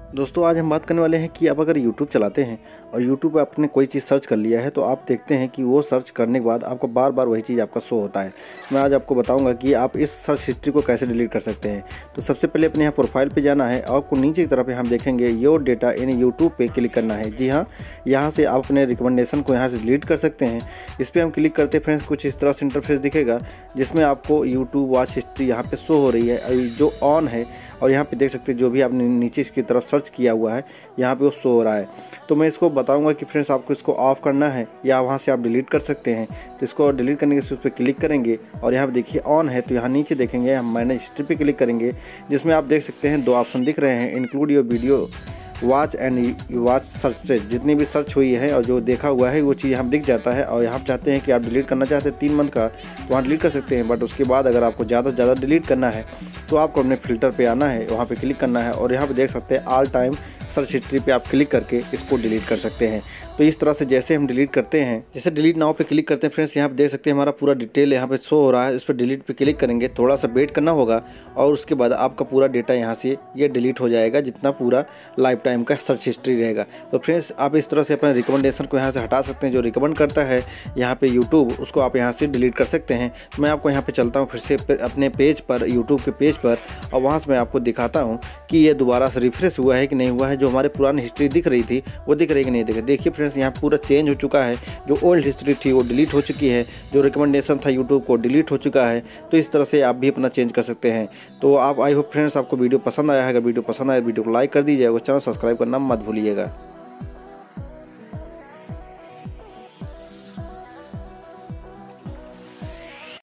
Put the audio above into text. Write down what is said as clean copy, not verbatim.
दोस्तों आज हम बात करने वाले हैं कि आप अगर YouTube चलाते हैं और YouTube पे आपने कोई चीज़ सर्च कर लिया है तो आप देखते हैं कि वो सर्च करने के बाद आपको बार बार वही चीज़ आपका शो होता है। मैं आज आपको बताऊंगा कि आप इस सर्च हिस्ट्री को कैसे डिलीट कर सकते हैं। तो सबसे पहले अपने यहाँ प्रोफाइल पे जाना है और आपको नीचे की तरफ हम देखेंगे योर डेटा इन यूट्यूब पे क्लिक करना है। जी हाँ, यहाँ से आप अपने रिकमेंडेशन को यहाँ से डिलीट कर सकते हैं। इस पर हम क्लिक करते हैं फ्रेंड्स, कुछ इस तरह से इंटरफेस दिखेगा जिसमें आपको यूट्यूब वॉच हिस्ट्री यहाँ पे शो हो रही है जो ऑन है, और यहाँ पे देख सकते हैं जो भी आपने नीचे इसकी तरफ सर्च किया हुआ है यहाँ पे वो शो हो रहा है। तो मैं इसको बताऊंगा कि फ्रेंड्स आपको इसको ऑफ करना है या वहाँ से आप डिलीट कर सकते हैं। तो इसको डिलीट करने के लिए उस पर क्लिक करेंगे और यहाँ पे देखिए ऑन है, तो यहाँ नीचे देखेंगे हम मैनेज हिस्ट्री पे क्लिक करेंगे जिसमें आप देख सकते हैं दो ऑप्शन दिख रहे हैं, include your video watch and watch search से जितनी भी सर्च हुई है और जो देखा हुआ है वो चीज़ हम दिख जाता है। और यहाँ चाहते हैं कि आप डिलीट करना चाहते हैं 3 मंथ का तो वहाँ डिलीट कर सकते हैं। बट उसके बाद अगर आपको ज़्यादा से ज़्यादा डिलीट करना है तो आपको अपने फ़िल्टर पे आना है, वहाँ पे क्लिक करना है और यहाँ पे देख सकते हैं ऑल टाइम सर्च हिस्ट्री पे आप क्लिक करके इसको डिलीट कर सकते हैं। तो इस तरह से जैसे हम डिलीट करते हैं, जैसे डिलीट नाउ पे क्लिक करते हैं फ्रेंड्स, यहाँ पे देख सकते हैं हमारा पूरा डिटेल यहाँ पे शो हो रहा है। इस पर डिलीट पे क्लिक करेंगे, थोड़ा सा वेट करना होगा और उसके बाद आपका पूरा डेटा यहाँ से ये डिलीट हो जाएगा जितना पूरा लाइफ टाइम का सर्च हिस्ट्री रहेगा। तो फ्रेंड्स आप इस तरह से अपने रिकमेंडेशन को यहाँ से हटा सकते हैं। जो रिकमेंड करता है यहाँ पे यूट्यूब, उसको आप यहाँ से डिलीट कर सकते हैं। तो मैं आपको यहाँ पे चलता हूँ फिर से अपने पेज पर, यूट्यूब के पेज पर, और वहाँ से मैं आपको दिखाता हूँ कि ये दोबारा से रिफ्रेश हुआ है कि नहीं हुआ है। जो हमारे पुरानी हिस्ट्री दिख रही थी वो दिख रही कि नहीं दिख रही। देखिए फ्रेंड्स यहाँ पूरा चेंज हो चुका है, जो ओल्ड हिस्ट्री थी वो डिलीट हो चुकी है, जो रिकमेंडेशन था यूट्यूब को डिलीट हो चुका है। तो इस तरह से आप भी अपना चेंज कर सकते हैं। तो आप आई होप फ्रेंड्स आपको वीडियो पसंद आया है। अगर वीडियो पसंद आया वीडियो को लाइक कर दीजिएगा, चैनल सब्सक्राइब करना मत भूलिएगा।